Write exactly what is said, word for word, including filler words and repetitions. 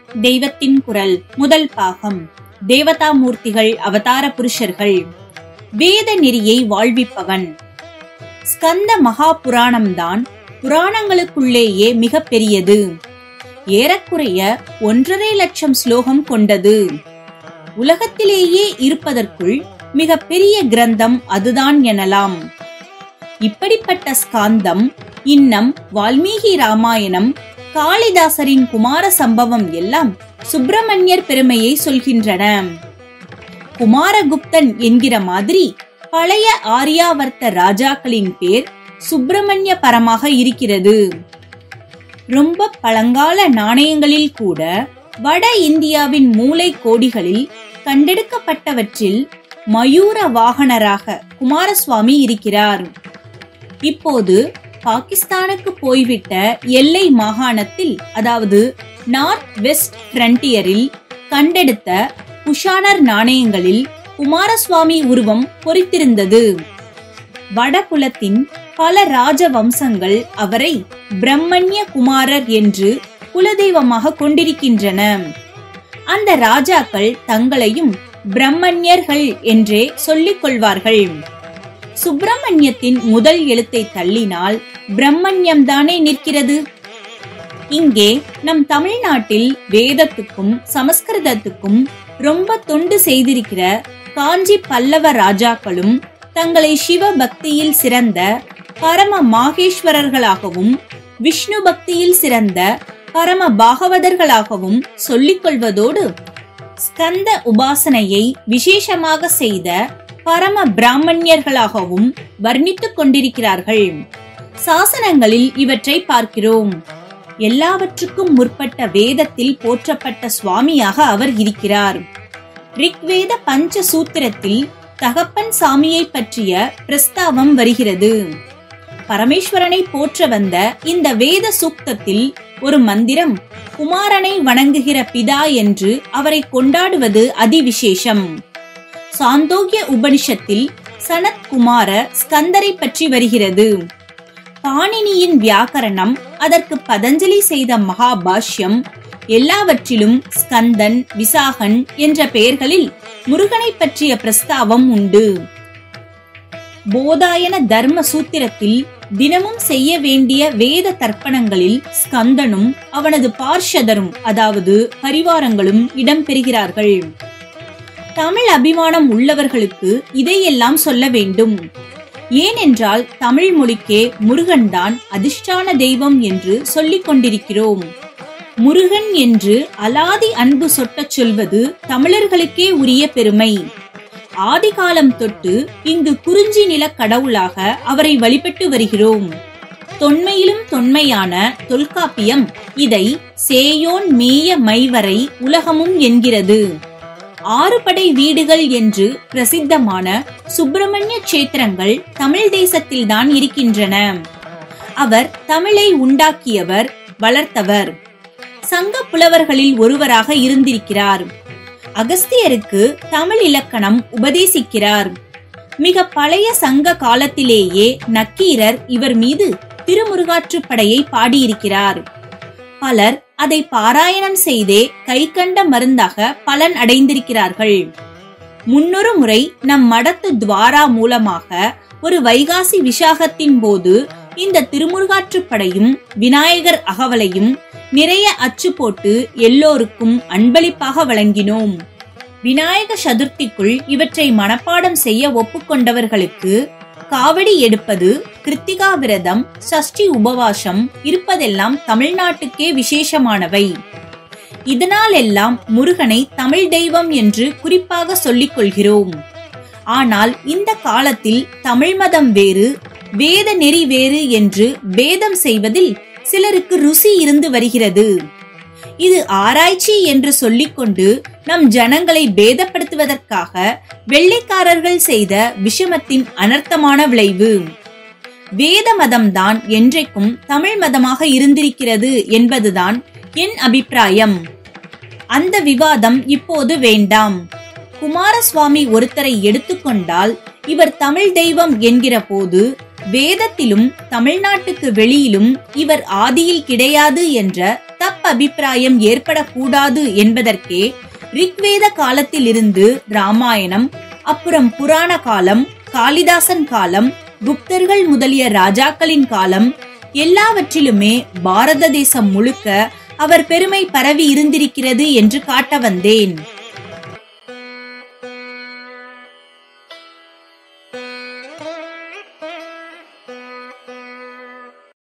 தெய்வத்தின் குரல் முதல் பாகம். தேவதா மூர்த்திகள் அவதார புருஷர்கள். வேத நெறியை வாழ்விப்பவன். ஸ்கந்த மகாபுராணம்தான் புராணங்களுக்குள்ளேயே மிக பெரியது. ஏறக்குறைய ஒன்றரை லட்சம் ஸ்லோகம் கொண்டது. உலகத்திலேயே இருப்பதற்குள் மிக பெரிய கிரந்தம் அதுதான் எனலாம். இப்படிப்பட்ட ஸ்காந்தம் இன்னம் வால்மீகி ராமாயணம், காளிதாசரின் குமார சம்பவம் எல்லாம் சுப்பிரமணியர் பெருமையை சொல்கின்றன. குமாரகுப்தன் என்கிற மாதிரி பழைய ஆரியாவர்த்த ராஜாக்களின் பேர் சுப்பிரமணிய பரமாக இருக்கிறது. ரொம்ப பழங்கால நாணயங்களில் கூட வட இந்தியாவின் மூலை கோடிகளில் கண்டெடுக்கப்பட்டவற்றில் மயூர வாகனராக குமாரசுவாமி இருக்கிறார். இப்போது பாகிஸ்தானுக்கு போய்விட்ட எல்லை மாகாணத்தில், அதாவது நார்த் வெஸ்ட் பிரண்டியரில் கண்டெடுத்த குஷானர் நாணயங்களில் குமாரசுவாமி உருவம் பொறித்திருந்தது. வடபுலத்தின் பல ராஜ வம்சங்கள் அவரை பிரம்மண்ய குமாரர் என்று குலதெய்வமாக கொண்டிருக்கின்றன. அந்த ராஜாக்கள் தங்களையும் பிரம்மண்யர்கள் என்றே சொல்லிக் கொள்வார்கள். சுப்பிரமணியத்தின் முதல் எழுத்தை தள்ளினால் பிரம்மண்யம் தானே நிற்கிறது. இங்கே நம் தமிழ்நாட்டில் வேதத்துக்கும் சமஸ்கிருதத்துக்கும் ரொம்ப தொண்டு செய்திருக்கிற காஞ்சி பல்லவ ராஜாக்களும் தங்களை சிவ பக்தியில் சிறந்த பரம மாகேஸ்வரர்களாகவும் விஷ்ணு பக்தியில் சிறந்த பரம பாகவதர்களாகவும் சொல்லிக் கொள்வதோடு ஸ்கந்த உபாசனையை விசேஷமாக செய்த பரம பிராமணியர்களாகவும் வர்ணித்துக் கொண்டிருக்கிறார்கள். சாசனங்களில் இவற்றை பார்க்கிறோம். எல்லாவற்றுக்கும் முற்பட்ட வேதத்தில் போற்றப்பட்ட சுவாமியாக அவர் இருக்கிறார். ரிக்வேத பஞ்ச சூத்திரத்தில் தகப்பன் சாமியை பற்றிய பிரஸ்தாவம் வருகிறது. பரமேஸ்வரனை போற்ற வந்த இந்த வேத சூக்தத்தில் ஒரு மந்திரம் குமாரனை வணங்குகிற பிதா என்று அவரை கொண்டாடுவது அதிவிசேஷம். சாந்தோக்கிய உபனிஷத்தில் சனத் குமார ஸ்கந்தரை பற்றி வருகிறது. பாணினியின் வியாக்கரணம், அதற்கு பதஞ்சலி செய்த மகாபாஷ்யம், எல்லாவற்றிலும் ஸ்கந்தன், விசாகன் என்ற பெயர்களில் முருகனை பற்றிய பிரஸ்தாவம் உண்டு. போதாயன தர்ம சூத்திரத்தில் தினமும் செய்ய வேண்டிய வேத தர்ப்பணங்களில் ஸ்கந்தனும் அவனது பார்ஷதரும், அதாவது பரிவாரங்களும் இடம்பெறுகிறார்கள். தமிழ் அபிமானம் உள்ளவர்களுக்கு இதையெல்லாம் சொல்ல வேண்டும். ஏனென்றால் தமிழ் மொழிக்கே முருகன் தான் அதிஷ்டான தெய்வம் என்று சொல்லிக் கொண்டிருக்கிறோம். முருகன் என்று அலாதி அன்பு சொட்டச் சொல்வது தமிழர்களுக்கே உரிய பெருமை. ஆதிகாலம் தொட்டு இங்கு குறிஞ்சி நில கடவுளாக அவரை வழிபட்டு வருகிறோம். தொன்மையிலும் தொன்மையான தொல்காப்பியம் இதை சேயோன் மேய மைவரை உலகமும் என்கிறது. ஆறுபடை வீடுகள் என்று பிரசித்தமான சுப்பிரமணிய கஷேத்திரங்கள் தமிழ் தேசத்தில் தான் இருக்கின்றன. அவர் தமிழை உண்டாக்கியவர், வளர்த்தவர். சங்க புலவர்களில் ஒருவராக இருந்திருக்கிறார். அகஸ்தியருக்கு தமிழ் இலக்கணம் உபதேசிக்கிறார். மிக பழைய சங்க காலத்திலேயே நக்கீரர் இவர் மீது திருமுருகாற்றுப்படையை பாடியிருக்கிறார். பலர் அதை பாராயணம் செய்தே கை கண்ட மருந்தாக பலன் அடைந்திருக்கிறார்கள். முன்னொரு முறை நம் மடத்து துவாரா மூலமாக ஒரு வைகாசி விசாகத்தின் போது இந்த திருமுருகாற்றுப்படையும் விநாயகர் அகவலையும் நிறைய அச்சு போட்டு எல்லோருக்கும் அன்பளிப்பாக வழங்கினோம். விநாயக சதுர்த்திக்குள் இவற்றை மனப்பாடம் செய்ய ஒப்புக்கொண்டவர்களுக்கு காவடி எடுப்பது, கிருத்திகா விரதம், சஷ்டி உபவாசம் இருப்பதெல்லாம் தமிழ்நாட்டுக்கே விசேஷமானவை. இதனால் எல்லாம் முருகனை தமிழ் தெய்வம் என்று குறிப்பாக சொல்லிக் கொள்கிறோம். ஆனால் இந்த காலத்தில் தமிழ் மதம் வேறு, வேத நெறி வேறு என்று பேதம் செய்வதில் சிலருக்கு ருசி இருந்து வருகிறது. இது ஆராய்ச்சி என்று சொல்லிக்கொண்டு நம் ஜனங்களை பேதப்படுத்துவதற்காக வெள்ளைக்காரர்கள் செய்த விஷமத்தின் அனர்த்தமான விளைவு. வேத மதம்தான் என்றைக்கும் தமிழ் மதமாக இருந்திருக்கிறது என்பதுதான் என் அபிப்பிராயம். அந்த விவாதம் இப்போது வேண்டாம். குமாரசுவாமி ஒருத்தரை எடுத்துக்கொண்டால் இவர் தமிழ் தெய்வம் என்கிற போது வேதத்திலும் தமிழ்நாட்டுக்கு வெளியிலும் இவர் ஆதியில் கிடையாது என்ற தப் அபிப்பிராயம் ஏற்படக்கூடாது என்பதற்கே ரிக்வேத காலத்தில் இருந்து ராமாயணம், அப்புறம் புராண காலம், காளிதாசன் காலம், குப்தர்கள் முதலிய ராஜாக்களின் காலம் எல்லாவற்றிலுமே பாரத தேசம் முழுக்க அவர் பெருமை பரவி இருந்திருக்கிறது என்று காட்ட வந்தேன்.